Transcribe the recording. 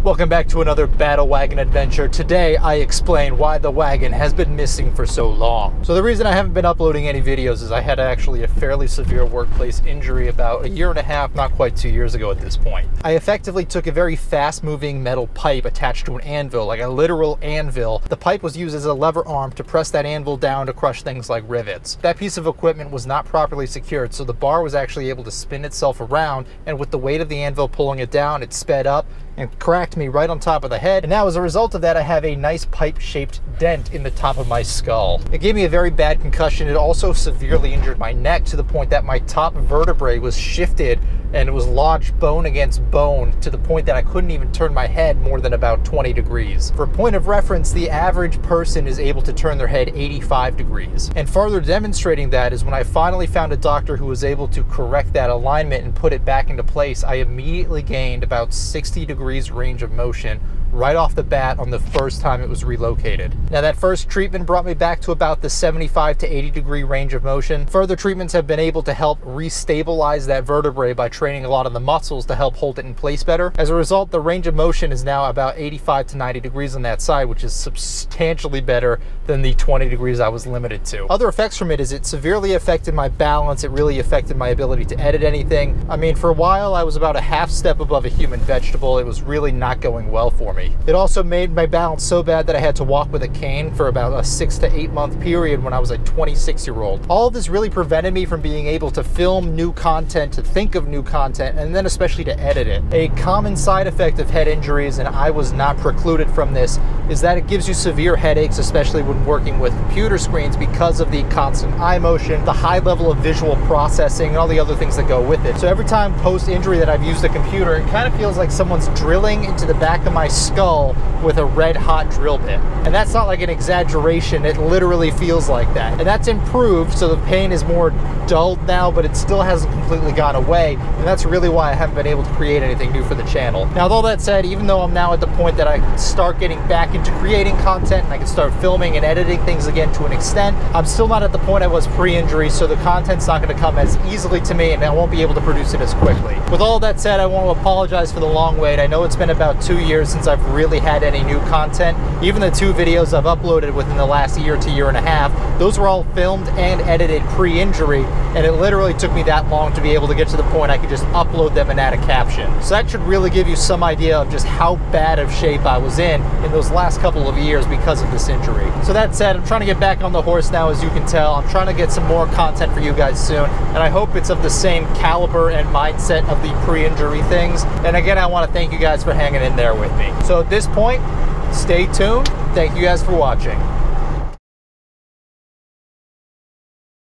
Welcome back to another Battle Wagon adventure. Today I explain why the wagon has been missing for so long. So the reason I haven't been uploading any videos is I had actually a fairly severe workplace injury about a year and a half, not quite 2 years ago at this point. I effectively took a very fast moving metal pipe attached to an anvil, like a literal anvil. The pipe was used as a lever arm to press that anvil down to crush things like rivets. That piece of equipment was not properly secured, so the bar was actually able to spin itself around, and with the weight of the anvil pulling it down, it sped up and cracked me right on top of the head. And now as a result of that, I have a nice pipe-shaped dent in the top of my skull. It gave me a very bad concussion. It also severely injured my neck to the point that my top vertebrae was shifted and it was lodged bone against bone to the point that I couldn't even turn my head more than about 20 degrees. For a point of reference, the average person is able to turn their head 85 degrees. And further demonstrating that is when I finally found a doctor who was able to correct that alignment and put it back into place, I immediately gained about 60 degrees range of motion right off the bat on the first time it was relocated. Now that first treatment brought me back to about the 75 to 80 degree range of motion. Further treatments have been able to help restabilize that vertebrae by training a lot of the muscles to help hold it in place better. As a result, the range of motion is now about 85 to 90 degrees on that side, which is substantially better than the 20 degrees I was limited to. Other effects from it is it severely affected my balance. It really affected my ability to edit anything. I mean, for a while I was about a half step above a human vegetable. It was really not going well for me. It also made my balance so bad that I had to walk with a cane for about a 6 to 8 month period when I was a 26-year-old. All of this really prevented me from being able to film new content, to think of new content, and then especially to edit it. A common side effect of head injuries, and I was not precluded from this, is that it gives you severe headaches, especially when working with computer screens because of the constant eye motion, the high level of visual processing, and all the other things that go with it. So every time post-injury that I've used a computer, it kind of feels like someone's drilling into the back of my skull with a red hot drill bit. And that's not like an exaggeration, it literally feels like that. And that's improved, so the pain is more dulled now, but it still hasn't completely gone away. And that's really why I haven't been able to create anything new for the channel. Now, with all that said, even though I'm now at the point that I can start getting back into creating content and I can start filming and editing things again to an extent, I'm still not at the point I was pre-injury, so the content's not going to come as easily to me and I won't be able to produce it as quickly. With all that said, I want to apologize for the long wait. I know it's been about 2 years since I've really had any new content. Even the 2 videos I've uploaded within the last year to year and a half, those were all filmed and edited pre-injury, and it literally took me that long to be able to get to the point I could just upload them and add a caption. So that should really give you some idea of just how bad of shape I was in those last couple of years because of this injury. So that said, I'm trying to get back on the horse now, as you can tell. I'm trying to get some more content for you guys soon, and I hope it's of the same caliber and mindset of the pre-injury things. And again, I want to thank you guys for hanging in there with me. So at this point, stay tuned. Thank you guys for watching.